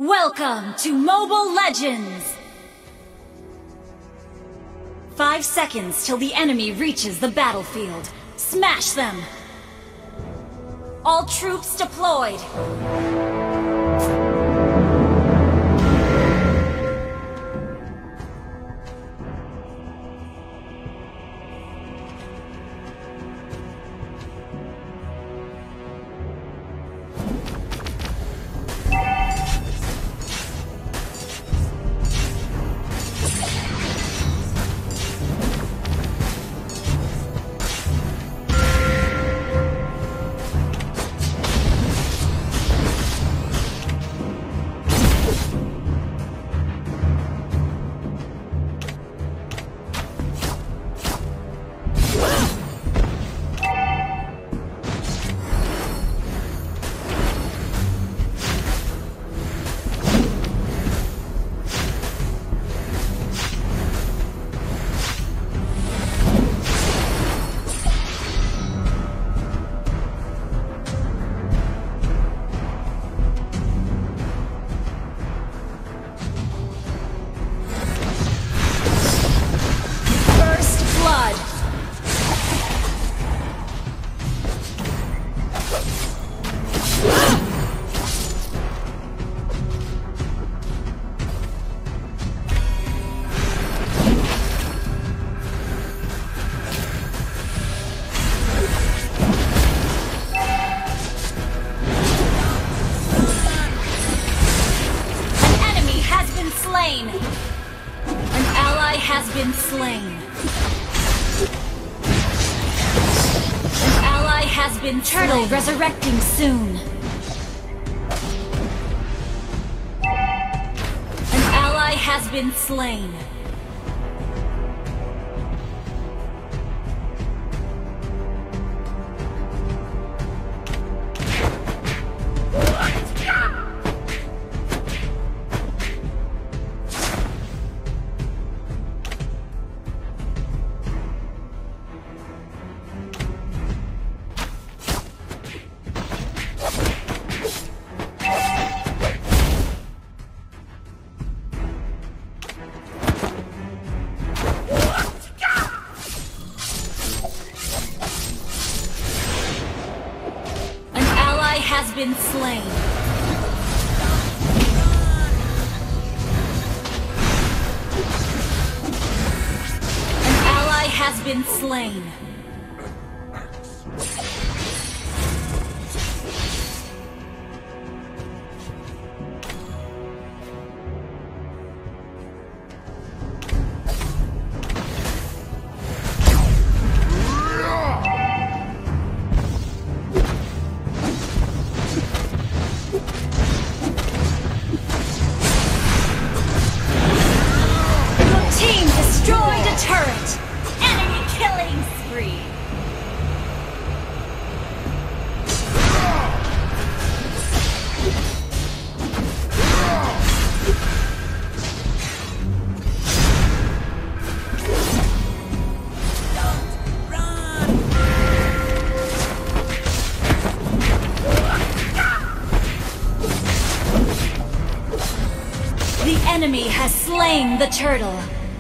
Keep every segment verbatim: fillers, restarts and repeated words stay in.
Welcome to Mobile Legends! Five seconds till the enemy reaches the battlefield. Smash them! All troops deployed! Slain. An ally has been slain. An ally has been Turtle slain. Resurrecting soon. An ally has been slain. Has been slain. An ally has been slain. Turret! Enemy killing spree! Don't run! The enemy has slain the turtle.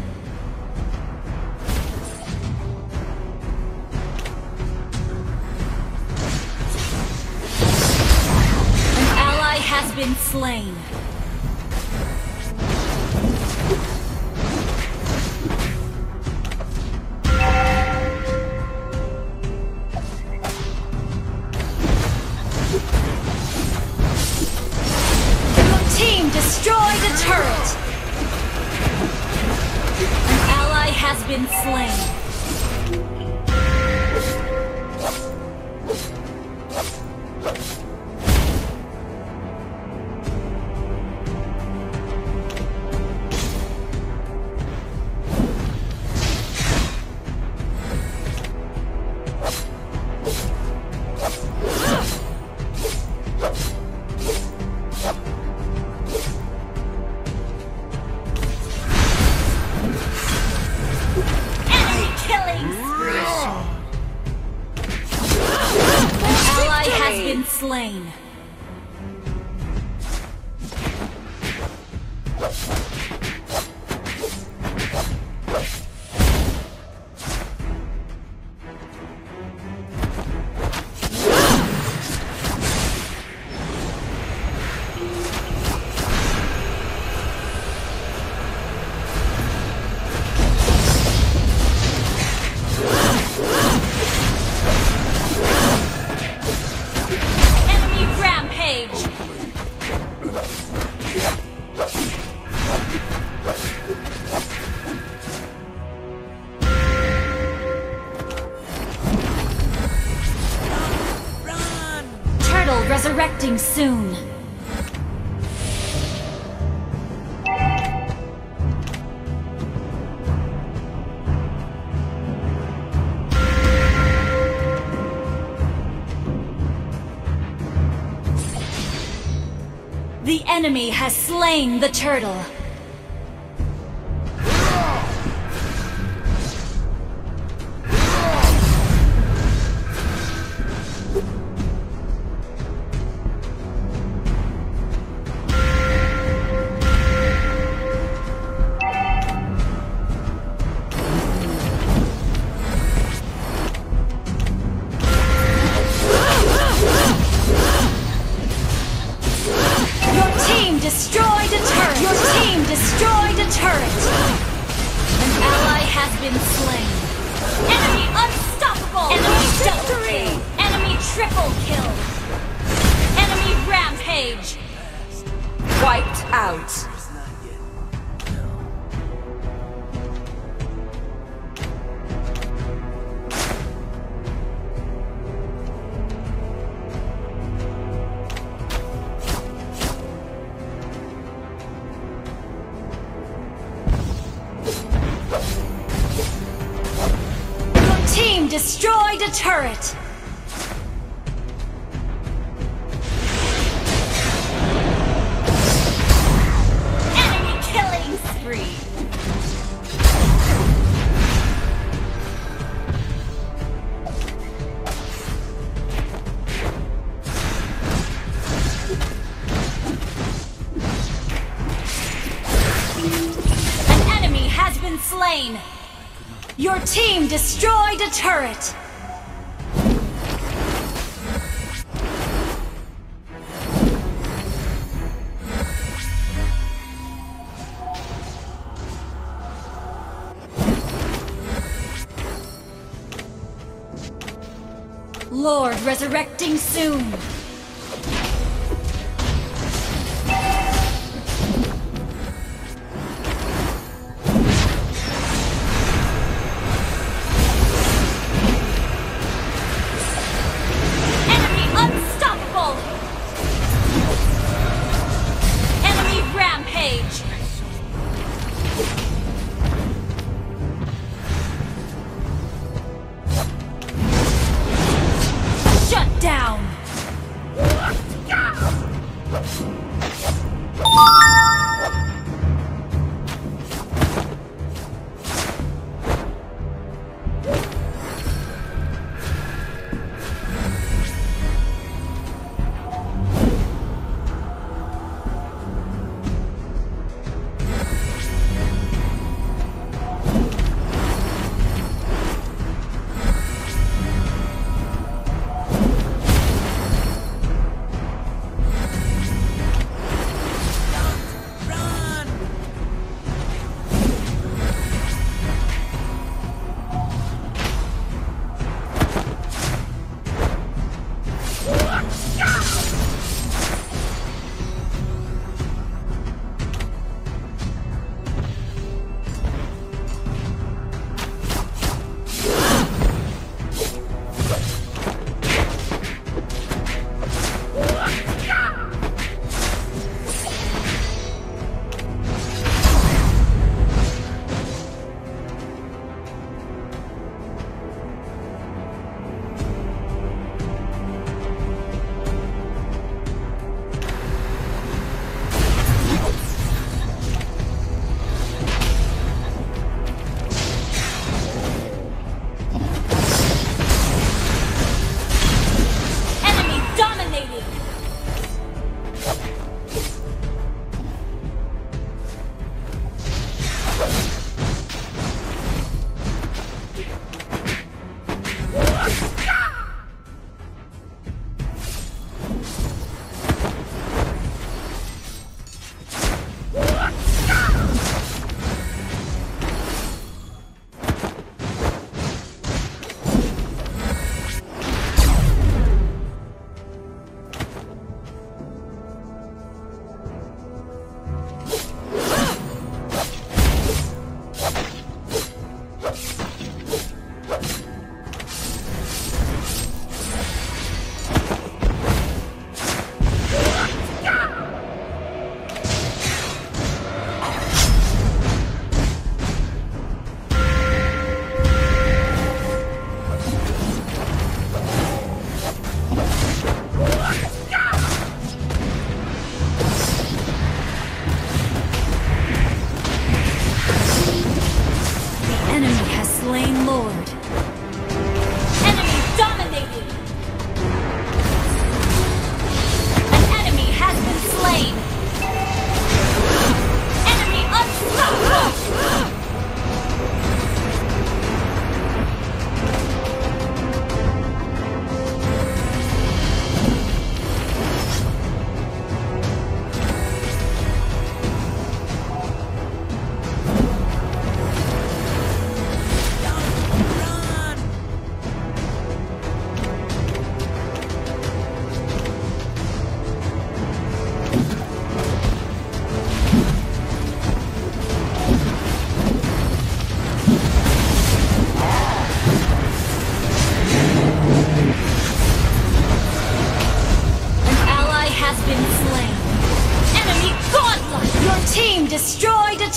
Has been slain. Your team destroyed a turret. An ally has been slain. Slain. resurrecting soon. The enemy has slain the turtle. Destroyed a turret! Your team destroyed a turret! An ally has been slain. Enemy unstoppable! Enemy double kill! Enemy triple kill! Enemy rampage! Wiped out. Team destroyed a turret! Enemy killing spree! An enemy has been slain! Your team destroyed a turret! Lord resurrecting soon! Down!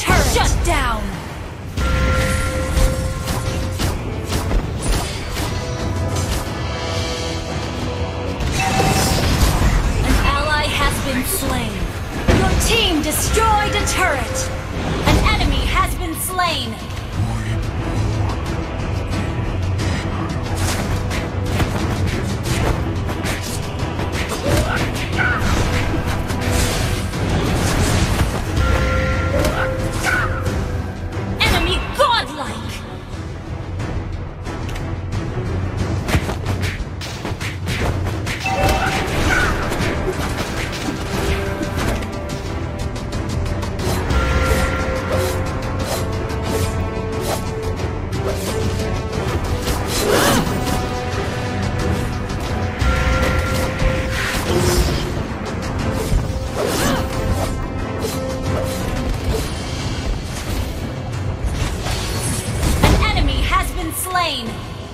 turret! Shut down! An ally has been slain. Your team destroyed a turret! An enemy has been slain! Enemy godlike! Slain.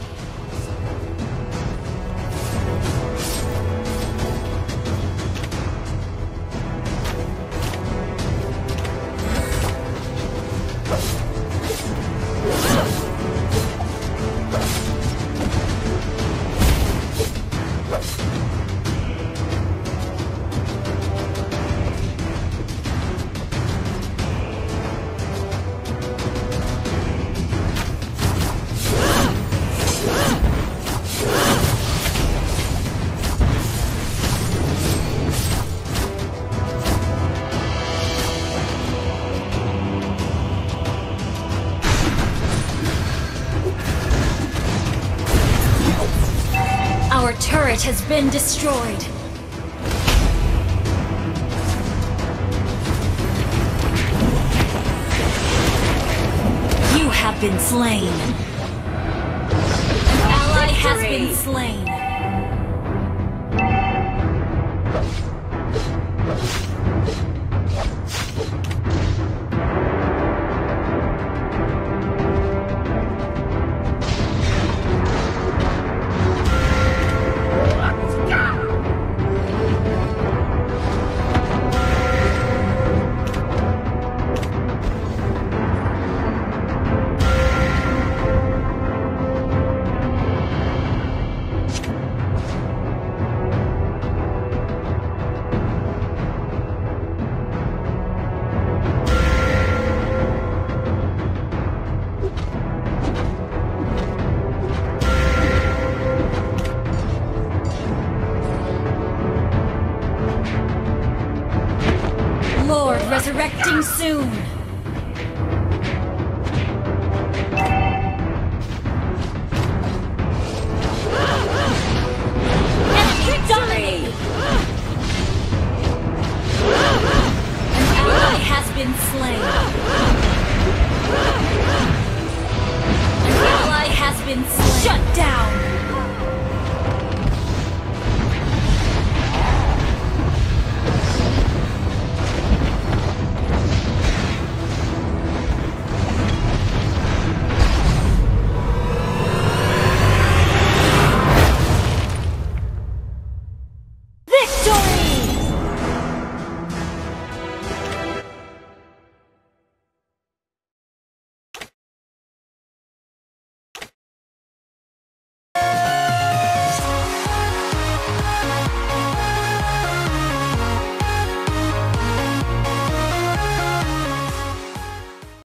Our turret has been destroyed. You have been slain. An ally has been slain. Lord resurrecting soon. Enemy dominated. An ally has been slain. An ally has been slain. Shut down.